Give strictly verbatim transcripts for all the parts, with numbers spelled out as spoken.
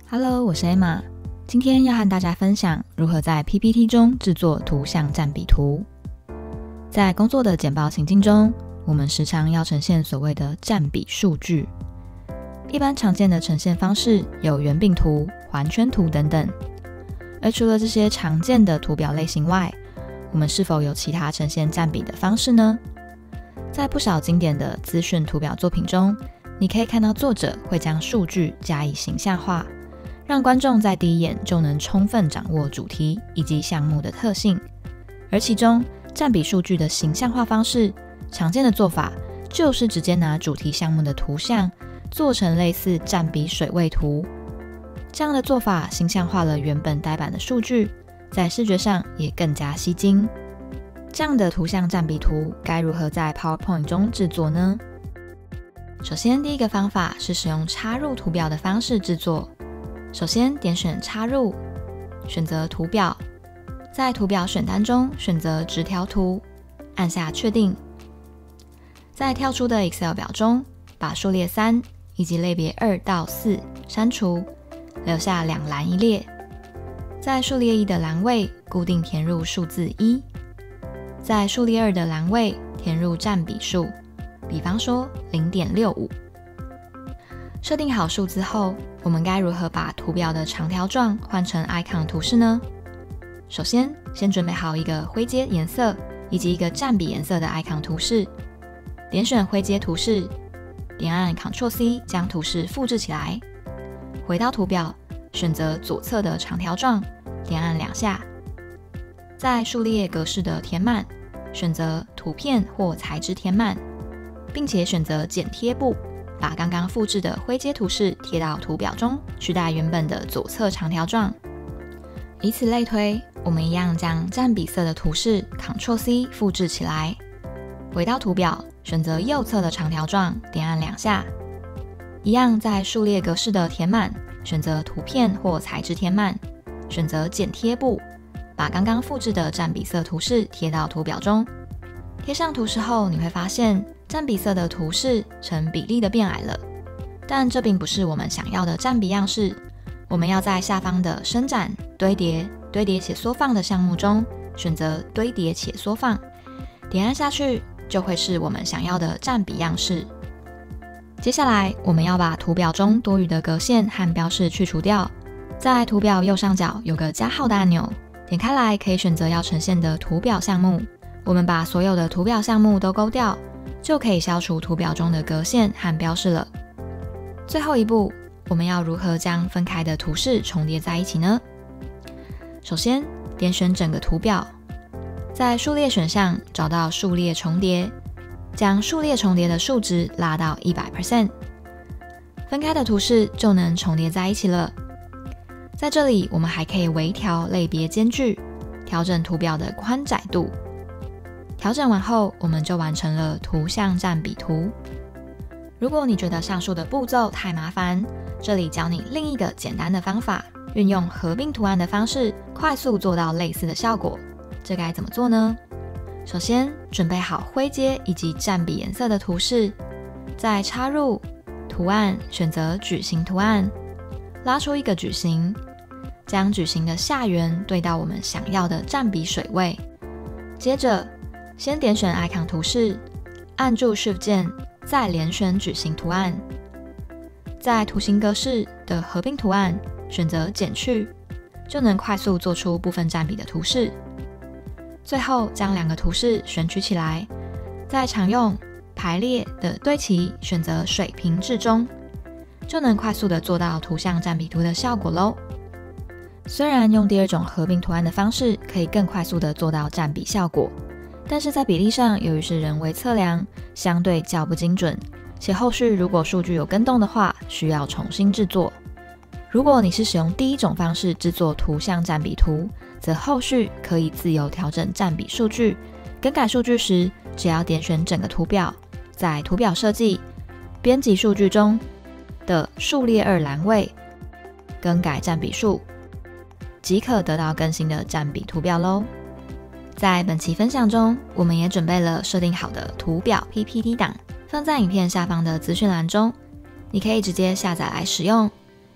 Hello， 我是 Emma， 今天要和大家分享如何在 P P T 中制作图像占比图。在工作的简报情境中，我们时常要呈现所谓的占比数据。一般常见的呈现方式有圆饼图、环圈图等等。而除了这些常见的图表类型外，我们是否有其他呈现占比的方式呢？在不少经典的资讯图表作品中，你可以看到作者会将数据加以形象化，让观众在第一眼就能充分掌握主题以及项目的特性。而其中占比数据的形象化方式，常见的做法就是直接拿主题项目的图像做成类似占比水位图。这样的做法形象化了原本呆板的数据，在视觉上也更加吸睛。这样的图像占比图该如何在 PowerPoint 中制作呢？首先，第一个方法是使用插入图表的方式制作。首先点选插入，选择图表，在图表选单中选择直条图，按下确定。在跳出的 Excel 表中，把数列三以及类别二到四删除，留下两栏一列。在数列一的栏位固定填入数字一，在数列二的栏位填入占比数，比方说 零点六五。设定好数字后，我们该如何把图表的长条状换成 icon 图示呢？首先，先准备好一个灰阶颜色以及一个占比颜色的 icon 图示，点选灰阶图示，点按 Ctrl C 将图示复制起来，回到图表，选择左侧的长条状，点按两下，在数列格式的填满，选择图片或材质填满，并且选择剪贴布，把刚刚复制的灰阶图示贴到图表中，取代原本的左侧长条状。以此类推，我们一样将占比色的图示 Ctrl C 复制起来，回到图表，选择右侧的长条状，点按两下，一样在数列格式的填满，选择图片或材质填满，选择剪贴布，把刚刚复制的占比色图示贴到图表中。贴上图示后，你会发现占比色的图示呈比例的变矮了，但这并不是我们想要的占比样式。我们要在下方的伸展、堆叠、堆叠且缩放的项目中选择堆叠且缩放，点按下去就会是我们想要的占比样式。接下来我们要把图表中多余的格线和标示去除掉，在图表右上角有个加号的按钮，点开来可以选择要呈现的图表项目。我们把所有的图表项目都勾掉，就可以消除图表中的格线和标示了。最后一步，我们要如何将分开的图示重叠在一起呢？首先，点选整个图表，在数列选项找到数列重叠，将数列重叠的数值拉到 百分之百， 分开的图示就能重叠在一起了。在这里，我们还可以微调类别间距，调整图表的宽窄度。调整完后，我们就完成了图像占比图。如果你觉得上述的步骤太麻烦，这里教你另一个简单的方法，运用合并图案的方式，快速做到类似的效果。这该怎么做呢？首先，准备好灰阶以及占比颜色的图示，再插入图案，选择矩形图案，拉出一个矩形，将矩形的下缘对到我们想要的占比水位。接着，先点选 icon 图示，按住 Shift 键，再连选矩形图案，在图形格式的合并图案选择减去，就能快速做出部分占比的图示。最后将两个图示选取起来，在常用排列的堆齐选择水平至中，就能快速的做到图像占比图的效果咯。虽然用第二种合并图案的方式可以更快速的做到占比效果，但是在比例上，由于是人为测量，相对较不精准，且后续如果数据有更动的话，需要重新制作。如果你是使用第一种方式制作图像占比图，则后续可以自由调整占比数据。更改数据时，只要点选整个图表，在图表设计、编辑数据中的数列二栏位更改占比数，即可得到更新的占比图表咯。在本期分享中，我们也准备了设定好的图表 P P T 档，放在影片下方的资讯栏中，你可以直接下载来使用。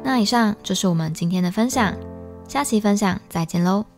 那以上就是我们今天的分享，下期分享再见喽。